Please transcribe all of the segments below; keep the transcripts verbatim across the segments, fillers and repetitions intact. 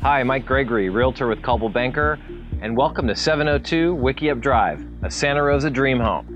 Hi, Mike Gregory, Realtor with Coldwell Banker, and welcome to seven oh two Wikiup Drive, a Santa Rosa dream home.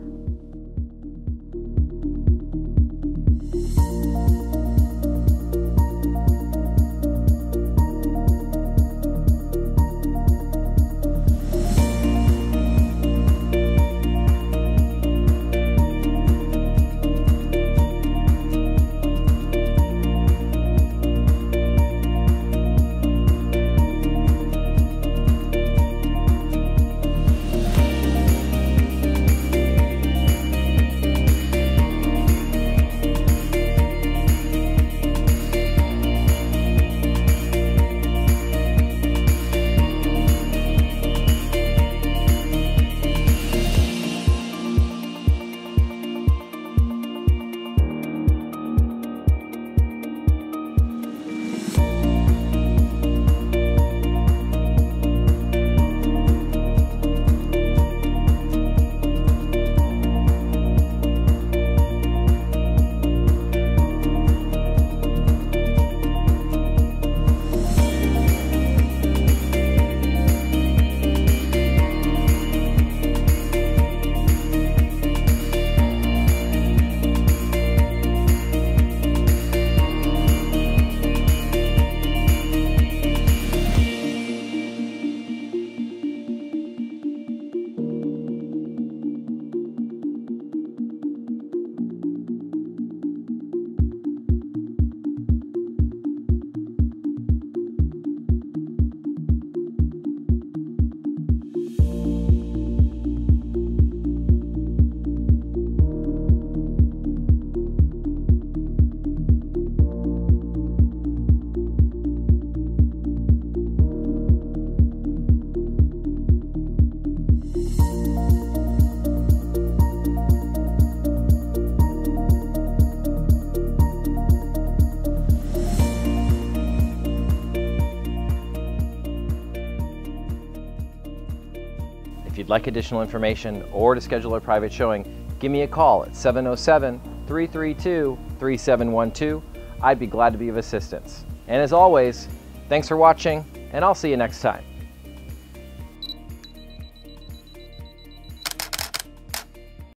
If you'd like additional information or to schedule a private showing, give me a call at seven oh seven, three three two, three seven one two. I'd be glad to be of assistance. And as always, thanks for watching, and I'll see you next time.